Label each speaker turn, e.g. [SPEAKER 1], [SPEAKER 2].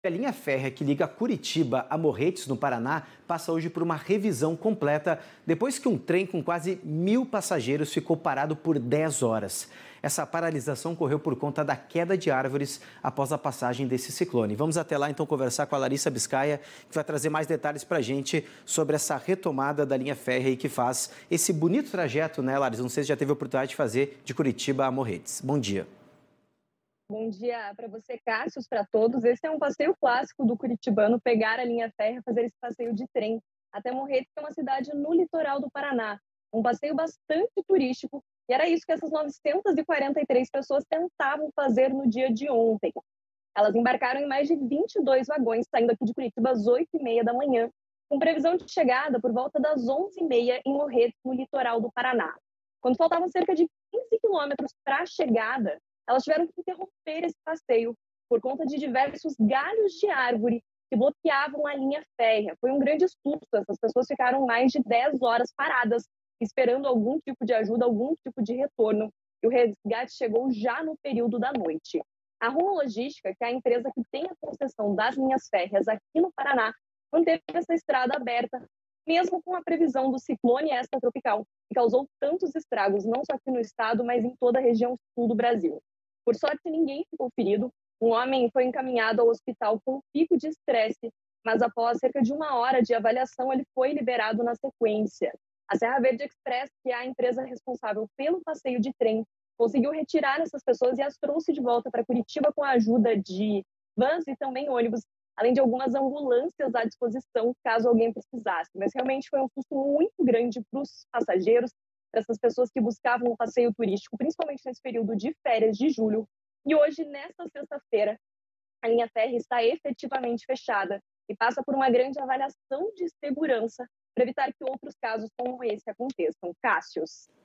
[SPEAKER 1] A linha férrea que liga Curitiba a Morretes, no Paraná, passa hoje por uma revisão completa depois que um trem com quase 1.000 passageiros ficou parado por 10 horas. Essa paralisação ocorreu por conta da queda de árvores após a passagem desse ciclone. Vamos até lá então conversar com a Larissa Biscaia, que vai trazer mais detalhes para a gente sobre essa retomada da linha férrea e que faz esse bonito trajeto, né, Larissa? Não sei se já teve a oportunidade de fazer de Curitiba a Morretes. Bom dia.
[SPEAKER 2] Bom dia para você, Cássio, para todos. Esse é um passeio clássico do curitibano, pegar a linha férrea, fazer esse passeio de trem até Morretes, que é uma cidade no litoral do Paraná. Um passeio bastante turístico, e era isso que essas 943 pessoas tentavam fazer no dia de ontem. Elas embarcaram em mais de 22 vagões, saindo aqui de Curitiba às 8h30 da manhã, com previsão de chegada por volta das 11h30 em Morretes, no litoral do Paraná. Quando faltavam cerca de 15 quilômetros para a chegada, elas tiveram que interromper esse passeio por conta de diversos galhos de árvore que bloqueavam a linha férrea. Foi um grande susto, essas pessoas ficaram mais de 10 horas paradas, esperando algum tipo de ajuda, algum tipo de retorno, e o resgate chegou já no período da noite. A Rumo Logística, que é a empresa que tem a concessão das linhas férreas aqui no Paraná, manteve essa estrada aberta, mesmo com a previsão do ciclone extratropical, que causou tantos estragos, não só aqui no estado, mas em toda a região sul do Brasil. Por sorte, ninguém ficou ferido. Um homem foi encaminhado ao hospital com pico de estresse, mas após cerca de 1 hora de avaliação, ele foi liberado na sequência. A Serra Verde Express, que é a empresa responsável pelo passeio de trem, conseguiu retirar essas pessoas e as trouxe de volta para Curitiba com a ajuda de vans e também ônibus, além de algumas ambulâncias à disposição caso alguém precisasse. Mas realmente foi um susto muito grande para os passageiros, para essas pessoas que buscavam um passeio turístico, principalmente nesse período de férias de julho. E hoje, nesta sexta-feira, a linha férrea está efetivamente fechada e passa por uma grande avaliação de segurança para evitar que outros casos como esse aconteçam. Cássius.